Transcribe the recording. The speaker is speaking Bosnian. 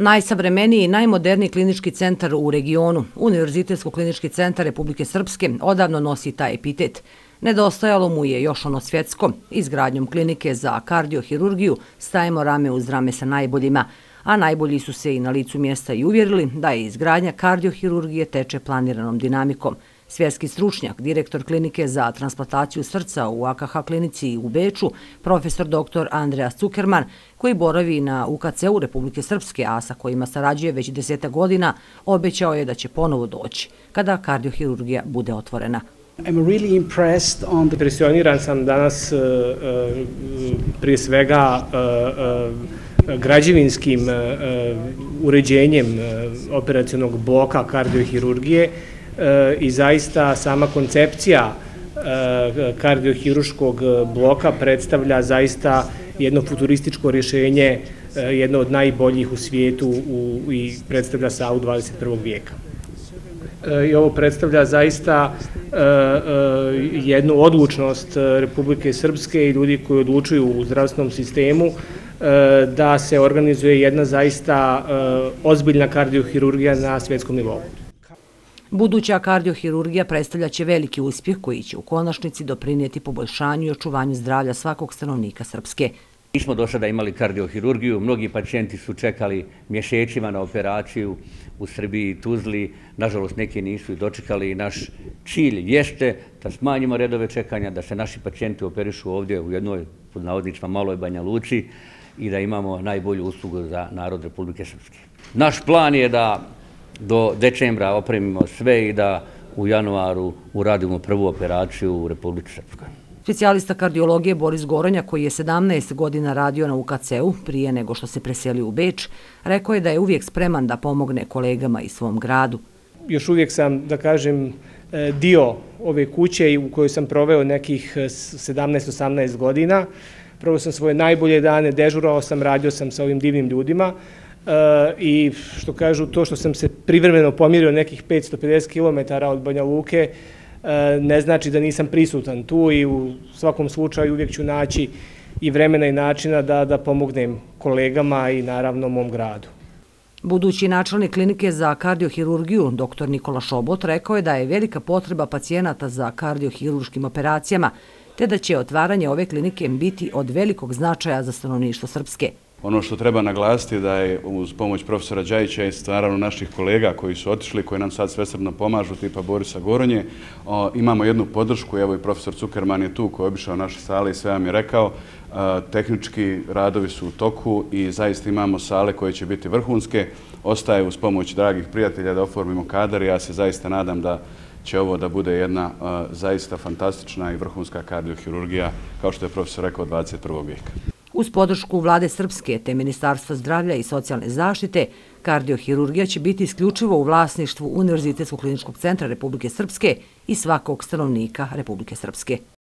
Najsavremeniji i najmoderniji klinički centar u regionu, Univerzitetsko-klinički centar Republike Srpske, odavno nosi taj epitet. Nedostajalo mu je još ono svjetsko. Izgradnjom klinike za kardiohirurgiju stajemo rame uz rame sa najboljima, a najbolji su se i na licu mjesta i uvjerili da je izgradnja kardiohirurgije teče planiranom dinamikom. Svjetski stručnjak, direktor klinike za transplantaciju srca u AKH klinici u Beču, profesor dr. Andreas Zuckerman, koji boravi na UKC-u Republike Srpske, a sa kojima sarađuje već 10 godina, obećao je da će ponovo doći kada kardiohirurgija bude otvorena. Impresioniran sam danas prije svega građevinskim uređenjem operacionog bloka kardiohirurgije i zaista sama koncepcija kardiohirurškog bloka predstavlja zaista jedno futurističko rješenje, jedno od najboljih u svijetu i predstavlja SAU 21. vijeka. I ovo predstavlja zaista jednu odlučnost Republike Srpske i ljudi koji odlučuju u zdravstvenom sistemu da se organizuje jedna zaista ozbiljna kardiohirurgija na svjetskom nivou. Buduća kardiohirurgija predstavljaće veliki uspjeh koji će u konačnici doprinijeti poboljšanju i očuvanju zdravlja svakog stanovnika Srpske. Nismo do sada imali kardiohirurgiju, mnogi pacijenti su čekali mjesecima na operaciju u Srbiji i Tuzli, nažalost neki nisu i dočekali. Naš cilj jeste da smanjimo redove čekanja, da se naši pacijenti operišu ovdje u jednoj, pod navodnicima, maloj Banja Luci i da imamo najbolju uslugu za narod Republike Srpske. Naš plan je da do decembra opremimo sve i da u januaru uradimo prvu operaciju u Republici Srpskoj. Specijalista kardiologije Boris Goronja, koji je 17 godina radio na UKC-u prije nego što se preselio u Beč, rekao je da je uvijek spreman da pomogne kolegama i svom gradu. Još uvijek sam, da kažem, dio ove kuće u kojoj sam proveo nekih 17-18 godina. Proveo sam svoje najbolje dane, dežurao sam, radio sam sa ovim divnim ljudima i što kažu, to što sam se privremeno pomirio nekih 550 km od Banja Luke, ne znači da nisam prisutan tu i u svakom slučaju uvijek ću naći i vremena i načina da pomognem kolegama i naravno mom gradu. Budući načelnik klinike za kardiohirurgiju, dr. Nikola Šobot, rekao je da je velika potreba pacijenata za kardiohirurškim operacijama, te da će otvaranje ove klinike biti od velikog značaja za stanovništvo Srpske. Ono što treba naglasiti da je uz pomoć profesora Đajića i naravno naših kolega koji su otišli, koji nam sad svesrdno pomažu, tipa Borisa Goronje, imamo jednu podršku, evo i profesor Zuckerman je tu koji je obišao naše sale i sve vam je rekao, tehnički radovi su u toku i zaista imamo sale koje će biti vrhunske. Ostaje uz pomoć dragih prijatelja da oformimo kadar i ja se zaista nadam da će ovo da bude jedna zaista fantastična i vrhunska kardiohirurgija, kao što je profesor rekao, 21. vijeka. Uz podršku Vlade Srpske te Ministarstva zdravlja i socijalne zaštite, kardiohirurgija će biti isključivo u vlasništvu Univerzitetskog kliničkog centra Republike Srpske i svakog stanovnika Republike Srpske.